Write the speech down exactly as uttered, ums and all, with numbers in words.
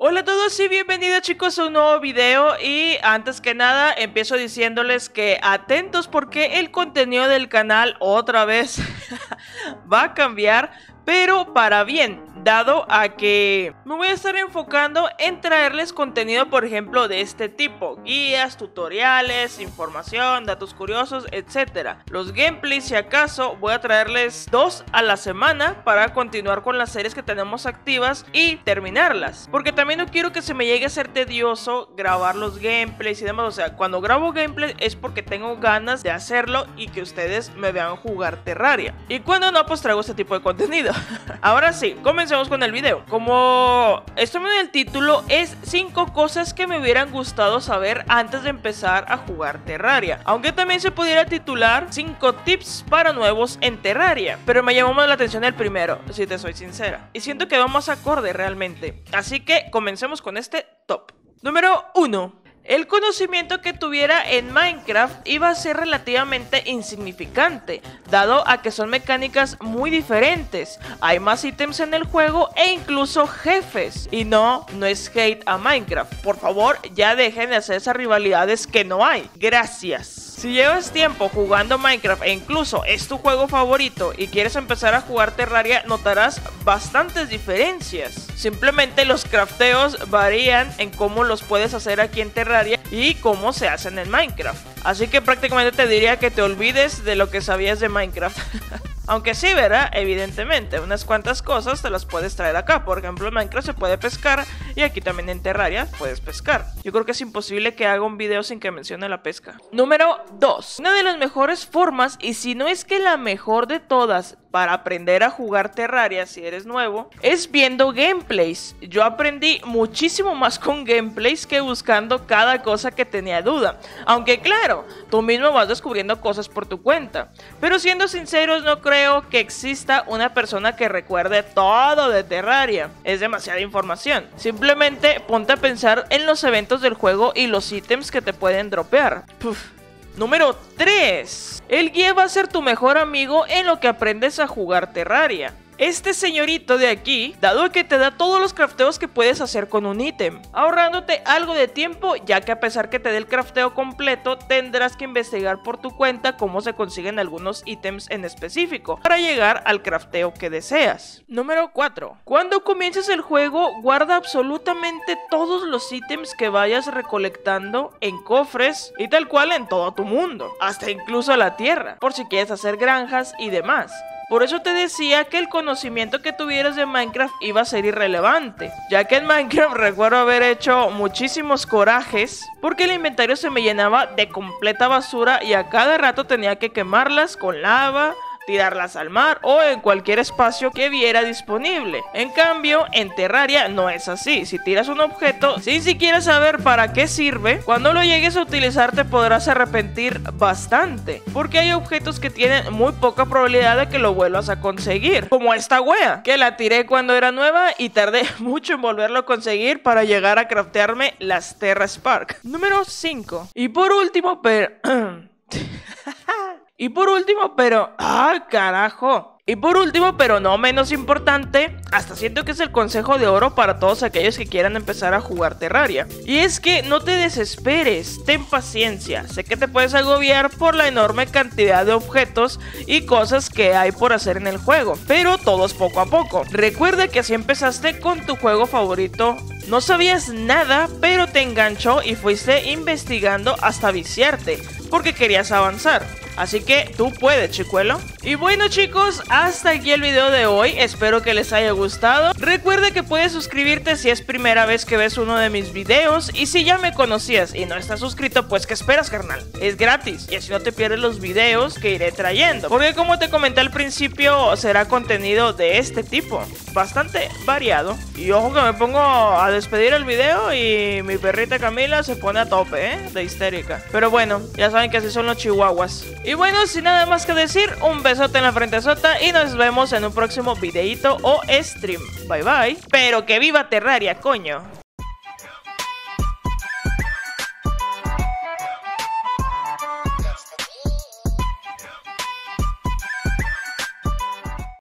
Hola a todos y bienvenidos chicos a un nuevo video. Y antes que nada empiezo diciéndoles que atentos porque el contenido del canal otra vez va a cambiar, pero para bien, dado a que me voy a estar enfocando en traerles contenido, por ejemplo, de este tipo: guías, tutoriales, información, datos curiosos, etcétera. Los gameplays, si acaso, voy a traerles dos a la semana para continuar con las series que tenemos activas y terminarlas, porque también no quiero que se me llegue a ser tedioso grabar los gameplays y demás. O sea, cuando grabo gameplay es porque tengo ganas de hacerlo y que ustedes me vean jugar Terraria, y cuando no, pues traigo este tipo de contenido. Ahora sí, comencemos con el video. Como esto en el título, es cinco cosas que me hubieran gustado saber antes de empezar a jugar Terraria, aunque también se pudiera titular cinco tips para nuevos en Terraria, pero me llamó más la atención el primero, si te soy sincera, y siento que va más acorde realmente. Así que comencemos con este top. Número uno. El conocimiento que tuviera en Minecraft iba a ser relativamente insignificante, dado a que son mecánicas muy diferentes. Hay más ítems en el juego e incluso jefes. Y no, no es hate a Minecraft. Por favor, ya dejen de hacer esas rivalidades que no hay. Gracias. Si llevas tiempo jugando Minecraft e incluso es tu juego favorito y quieres empezar a jugar Terraria, notarás bastantes diferencias. Simplemente los crafteos varían en cómo los puedes hacer aquí en Terraria y cómo se hacen en Minecraft. Así que prácticamente te diría que te olvides de lo que sabías de Minecraft. Aunque sí, ¿verdad? Evidentemente, unas cuantas cosas te las puedes traer acá. Por ejemplo, en Minecraft se puede pescar y aquí también en Terraria puedes pescar. Yo creo que es imposible que haga un video sin que mencione la pesca. Número dos. Una de las mejores formas, y si no es que la mejor de todas, para aprender a jugar Terraria si eres nuevo, es viendo gameplays. Yo aprendí muchísimo más con gameplays que buscando cada cosa que tenía duda. Aunque claro, tú mismo vas descubriendo cosas por tu cuenta. Pero siendo sinceros, no creo que exista una persona que recuerde todo de Terraria. Es demasiada información. Simplemente ponte a pensar en los eventos del juego y los ítems que te pueden dropear. Puf. Número tres. El guía va a ser tu mejor amigo en lo que aprendes a jugar Terraria. Este señorito de aquí, dado que te da todos los crafteos que puedes hacer con un ítem, ahorrándote algo de tiempo, ya que a pesar que te dé el crafteo completo, tendrás que investigar por tu cuenta cómo se consiguen algunos ítems en específico para llegar al crafteo que deseas. Número cuatro. Cuando comiences el juego, guarda absolutamente todos los ítems que vayas recolectando en cofres y tal cual en todo tu mundo, hasta incluso la tierra, por si quieres hacer granjas y demás. Por eso te decía que el conocimiento que tuvieras de Minecraft iba a ser irrelevante, ya que en Minecraft recuerdo haber hecho muchísimos corajes porque el inventario se me llenaba de completa basura y a cada rato tenía que quemarlas con lava, tirarlas al mar o en cualquier espacio que viera disponible. En cambio, en Terraria no es así. Si tiras un objeto sin siquiera saber para qué sirve, cuando lo llegues a utilizar te podrás arrepentir bastante, porque hay objetos que tienen muy poca probabilidad de que lo vuelvas a conseguir, como esta wea, que la tiré cuando era nueva y tardé mucho en volverlo a conseguir para llegar a craftearme las Terra Spark. Número cinco. Y por último, pero... Y por último, pero... ¡ah, carajo! Y por último, pero no menos importante, hasta siento que es el consejo de oro para todos aquellos que quieran empezar a jugar Terraria. Y es que no te desesperes, ten paciencia. Sé que te puedes agobiar por la enorme cantidad de objetos y cosas que hay por hacer en el juego, pero todo es poco a poco. Recuerda que así empezaste con tu juego favorito. No sabías nada, pero te enganchó y fuiste investigando hasta viciarte, porque querías avanzar. Así que tú puedes, chicuelo. Y bueno chicos, hasta aquí el video de hoy. Espero que les haya gustado. Recuerda que puedes suscribirte si es primera vez que ves uno de mis videos. Y si ya me conocías y no estás suscrito, pues ¿qué esperas, carnal? Es gratis y así no te pierdes los videos que iré trayendo, porque como te comenté al principio, será contenido de este tipo, bastante variado. Y ojo que me pongo a despedir el video y mi perrita Camila se pone a tope, ¿eh? De histérica. Pero bueno, ya saben que así son los chihuahuas. Y bueno, sin nada más que decir, un besote en la frentezota y nos vemos en un próximo videito o stream. Bye bye. Pero que viva Terraria, coño.